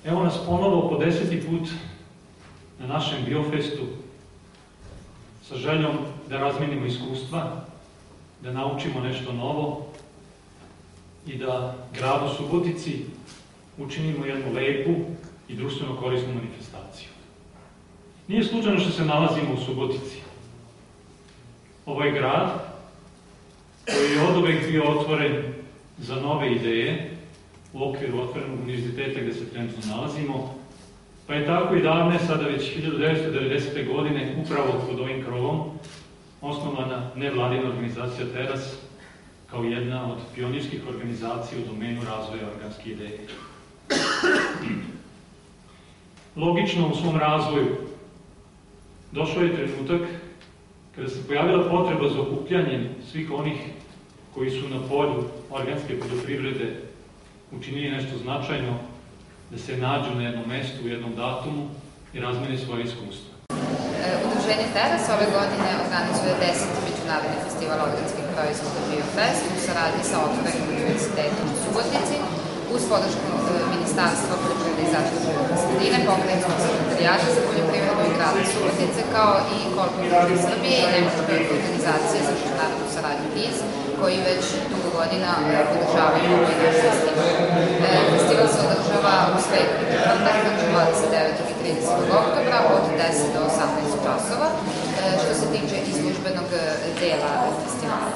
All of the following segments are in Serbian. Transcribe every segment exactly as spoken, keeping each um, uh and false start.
Evo nas ponovo po deseti put na našem Biofestu sa željom da razmenimo iskustva, da naučimo nešto novo i da gradu Subotici učinimo jednu lepu i društveno korisnu manifestaciju. Nije slučajno što se nalazimo u Subotici. Ovo je grad koji je oduvek bio otvoren za nove ideje u okviru otvorenog univerziteta gde se trenutno nalazimo, pa je tako i davne, sada već hiljadu devetsto devedesete. godine, upravo pod ovim krovom, osnovana nevladina organizacija Teras kao jedna od pionirskih organizacija u domenu razvoja organske ideje. Logično u svom razvoju došao je trenutak kada se pojavila potreba za okupljanjem svih onih koji su na polju organske poljoprivrede učinili nešto značajno, da se nađu na jednom mestu, u jednom datumu i razmene svoje iskustva. Udruženje Teras ove godine organizuje deseti međunarodni festival organskih proizvoda Biofest u saradnji sa Otvorenim univerzitetom u Subotici uz podršku Ministarstva poljoprivrede i zaštite životne sredine, Pokrajinskog sekretarijata za poljoprivredu i grada Subotice, kao i Korporacije Srbije i Nemačke organizacije za međunarodnu saradnju T I S, koji već dugo godina podržavaju ovaj naš festival. Festival se održava u sledeći četvrtak, dvadeset devetog i tridesetog oktobra od deset do osamnaest časova, što se tiče izložbenog dela festivala.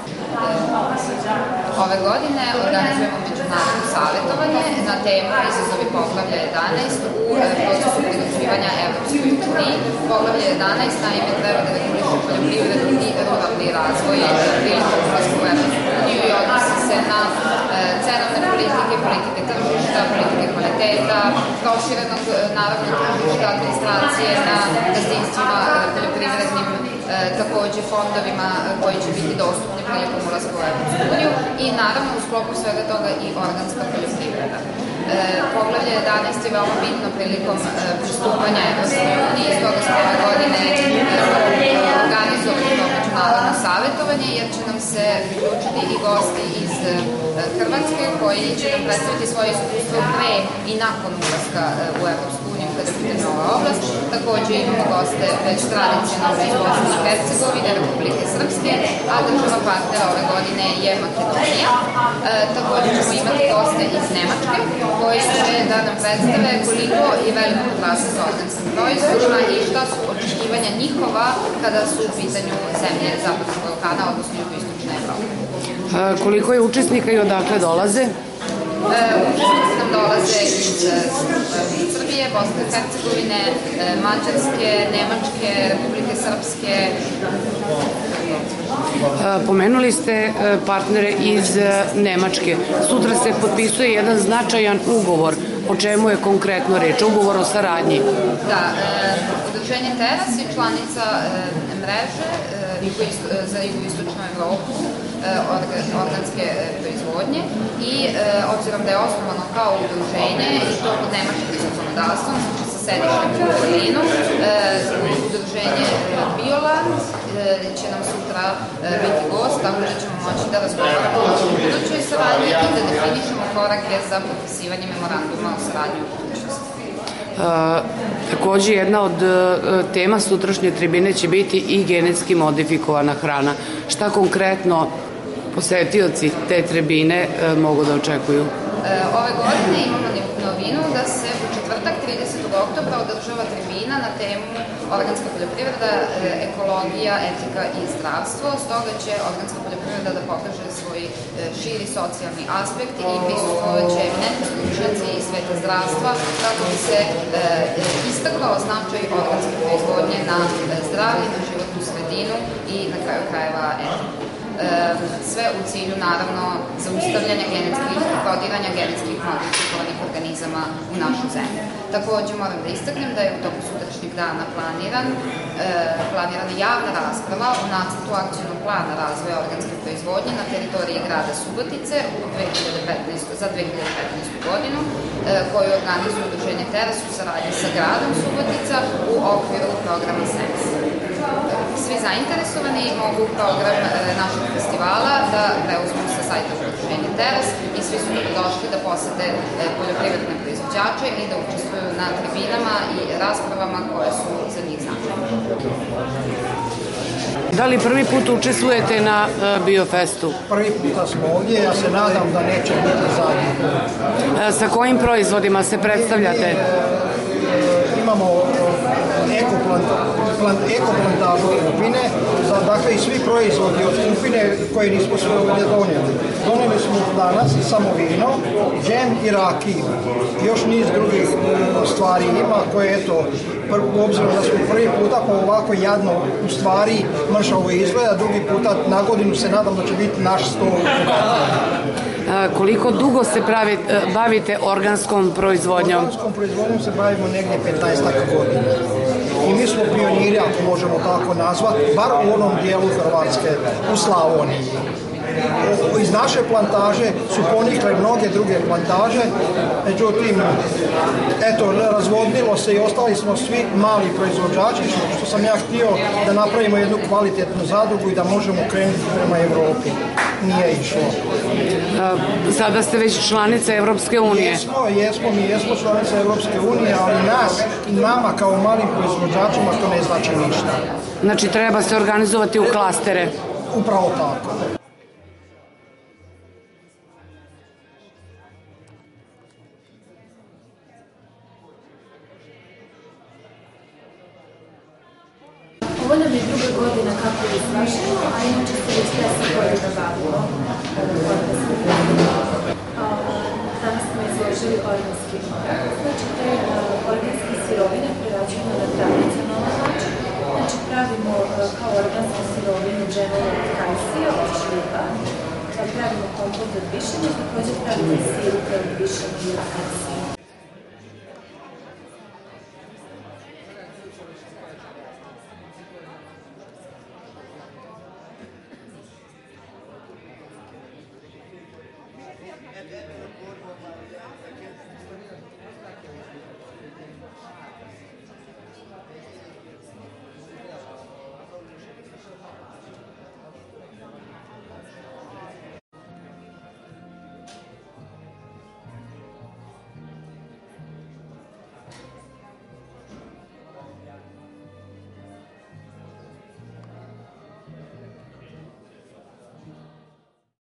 Ove godine organizujemo međunarodno savjetovanje na temu Izazovi poglavlja jedanaest u procesu pridruživanja Evropskoj uniji. Poglavlje jedanaest naime treba da reguliše poljoprivredu i ruralni razvoj prilikom ulaska u Evropsku uniju i odnosi se na cenovne politike, politike tržišta, politike kvaliteta, proširenog naravno tržišta, administracije na gazdinstvima poljoprivrednim, takođe fondovima koji će biti dostupni prilikom ulaska u Evropsku uniju i naravno u sklopu svega toga i organska poljoprivreda. Poglavlje jedanaest je veoma bitno prilikom pristupanja Evropskoj uniji, iz toga smo ove godine organizovali to međunarodno savjetovanje, jer će nam se priključiti i gosti iz Hrvatske koji će nam predstaviti svoje iskustvo pre i nakon ulaska u Evropsku uniju kada je pitanje ova oblast. Takođe imamo goste već tradicionalno iz Bosne i Hercegovine, Republike Srpske, a država partnera ove godine je Makedonija. Takođe ćemo imati goste iz Nemačke koji će da nam predstave koliko je veliko potrasa sa organskim proizvodima i šta su očekivanja njihova kada su u pitanju zemlje Zapadnog Balkana, odnosno jugoistočne Evrope. Koliko je učesnika i odakle dolaze? Učesnici nam dolaze iz Srbije, Bosne i Hercegovine, Mađarske, Nemačke, Republike Srpske. Pomenuli ste partnere iz Nemačke. Sutra se potpisuje jedan značajan ugovor. O čemu je konkretno reč? Ugovor o saradnji? Da, Udruženje Teras je članica mreže za jugoistočnu Evropu organske proizvodnje i obzirom da je osnovano kao udruženje i to pod nemačkim zakonodavstvom, znači sa sedištem u Berlinu, udruženje Bioland će nam sutra biti gost, tako da ćemo moći da razgovaramo o budućoj saradnji i da definišemo korake za potpisivanje memoranduma o saradnji u budućnosti. Takođe, jedna od tema sutrašnje tribine će biti i genetski modifikovana hrana. Šta konkretno posetioci te tribine mogu da očekuju? Ove godine imamo novinu da se u četvrtak tridesetog oktobra održava tribina na temu organska poljoprivreda, ekologija, etika i zdravstvo. Stoga će organska poljoprivreda da pokaže svoj širi socijalni aspekt i prisutovat će eminentni stručnjaci iz sveta zdravstva kako bi se istakao značaj organske proizvodnje na zdravlje, na životnu sredinu i na kraju krajeva etiku. Sve u cilju, naravno, zaustavljanja genetskih i kodiranja genetskih modifikovanih organizama u našu zemlju. Takođe, moram da istaknem da je u toku sutrašnjeg dana planiran, planirana javna rasprava o nacrtu akcionog plana razvoja organske proizvodnje na teritoriji grada Subotice za dve hiljade petnaestu. godinu, koju organizuje Udruženje Teras u saradnji sa gradom Subotica u okviru programa SENS. svi zainteresovani mogu program našeg festivala da preuzmu sa sajta Udruženja Teras i svi su došli da posete poljoprivredne proizvođače i da učestvuju na tribinama i raspravama koje su za njih značajne. Da li prvi put učestvujete na Biofestu? Prvi puta smo ovdje, ja se nadam da neće biti zadnji put. Sa kojim proizvodima se predstavljate? Imamo ekoplantažu kupine, dakle i svi proizvodi od kupine koje nismo sve ovdje donijeli. Donijeli smo danas samo vino, džem i rakiju. Još niz drugih stvari ima koje, eto, obzirom da smo prvi puta pa ovako jadno u stvari mršavo izgleda, drugi puta na godinu se nadam da će biti naš stol. Koliko dugo se bavite organskom proizvodnjom? Organskom proizvodnjom se bavimo negdje petnaestak godina. I mi smo pioniri, ako možemo tako nazvati, bar u onom dijelu Hrvatske, u Slavoniji. Iz naše plantaže su ponikle mnoge druge plantaže, međutim, eto, razvodnilo se i ostali smo svi mali proizvođači, što sam ja htio da napravimo jednu kvalitetnu zadrugu i da možemo krenuti prema Evropi. Nije išlo. Sada ste već članica Evropske unije. Jesmo, jesmo, mi jesmo članica Evropske unije, ali nas i nama kao malim proizvođačima to ne znači ništa. Znači treba se organizovati u klastere. Upravo tako. Ovo nam je druga godina kako je izraženo, a inače se već deset godina bavimo. Danas smo izložili organski mrak. Znači, te organske sirovine prerađujemo na tradicionalan način. Znači, pravimo kao organsku sirovinu džemove od kajsija, od šljiva. Pravimo kompot od višanja, također pravimo sirupe od višanja i od kajsija. And then,